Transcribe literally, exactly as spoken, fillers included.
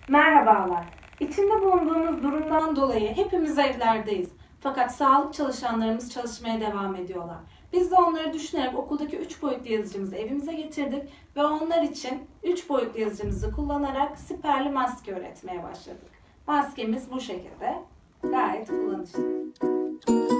Merhabalar. İçinde bulunduğumuz durumdan dolayı hepimiz evlerdeyiz. Fakat sağlık çalışanlarımız çalışmaya devam ediyorlar. Biz de onları düşünerek okuldaki üç boyutlu yazıcımızı evimize getirdik ve onlar için üç boyutlu yazıcımızı kullanarak siperli maske üretmeye başladık. Maskemiz bu şekilde, gayet kullanışlı.